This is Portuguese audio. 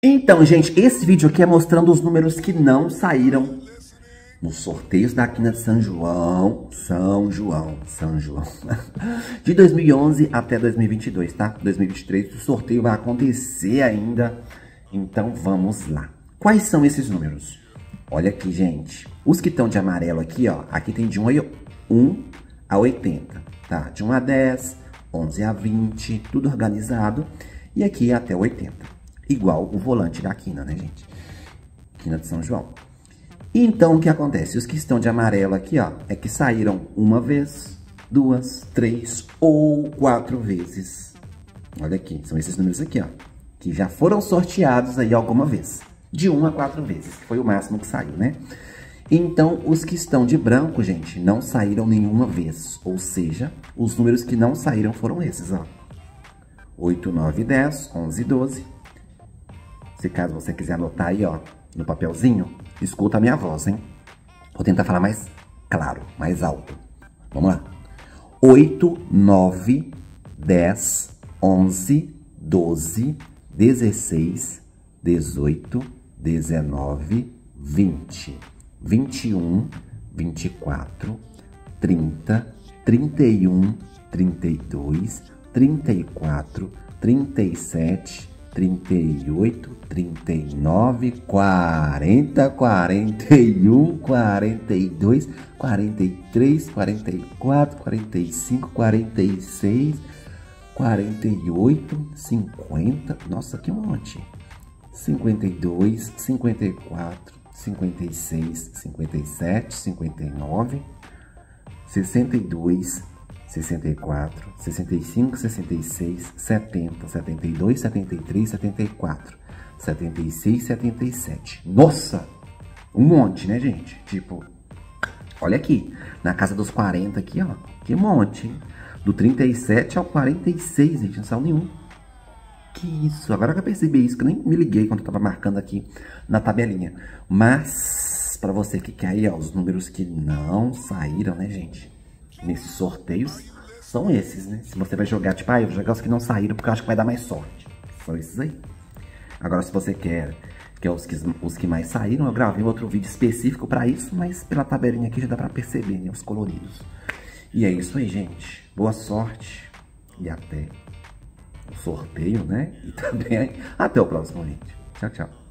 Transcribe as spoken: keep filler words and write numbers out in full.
Então, gente, esse vídeo aqui é mostrando os números que não saíram nos sorteios da Quina de São João, São João, São João, de dois mil e onze até dois mil e vinte e dois, tá? dois mil e vinte e três, o sorteio vai acontecer ainda, então vamos lá. Quais são esses números? Olha aqui, gente, os que estão de amarelo aqui, ó, aqui tem de um a oitenta, tá? De um a dez, onze a vinte, tudo organizado, e aqui até oitenta, igual o volante da Quina, né, gente? Quina de São João. Então, o que acontece? Os que estão de amarelo aqui, ó, é que saíram uma vez, duas, três ou quatro vezes. Olha aqui, são esses números aqui, ó, que já foram sorteados aí alguma vez. De uma a quatro vezes, que foi o máximo que saiu, né? Então, os que estão de branco, gente, não saíram nenhuma vez. Ou seja, os números que não saíram foram esses, ó. oito, nove, dez, onze, doze. Se caso você quiser anotar aí, ó, no papelzinho, escuta a minha voz, hein? Vou tentar falar mais claro, mais alto. Vamos lá. oito, nove, dez, onze, doze, dezesseis, dezoito, dezenove, vinte, vinte e um, vinte e quatro, trinta, trinta e um, trinta e dois, trinta e quatro, trinta e sete, trinta e oito, trinta e nove, quarenta, quarenta e um, quarenta e dois, quarenta e três, quarenta e quatro, quarenta e cinco, quarenta e seis, quarenta e oito, cinquenta, nossa, que monte, cinquenta e dois, cinquenta e quatro, cinquenta e seis, cinquenta e sete, cinquenta e nove, sessenta e dois, sessenta e quatro, sessenta e cinco, sessenta e seis, setenta, setenta e dois, setenta e três, setenta e quatro, setenta e seis, setenta e sete. Nossa! Um monte, né, gente? Tipo, olha aqui, na casa dos quarenta aqui, ó, que monte, hein? Do trinta e sete ao quarenta e seis, gente, não saiu nenhum. Que isso, agora que eu percebi isso, que eu nem me liguei quando eu tava marcando aqui na tabelinha. Mas, pra você que quer aí, ó, os números que não saíram, né, gente? Nesses sorteios, são esses, né? Se você vai jogar, tipo, ah, eu vou jogar os que não saíram porque eu acho que vai dar mais sorte. São esses aí. Agora, se você quer, quer os, que, os que mais saíram, eu gravei outro vídeo específico pra isso, mas pela tabelinha aqui já dá pra perceber, né? Os coloridos. E é isso aí, gente. Boa sorte e até o sorteio, né? E também até o próximo vídeo. Tchau, tchau.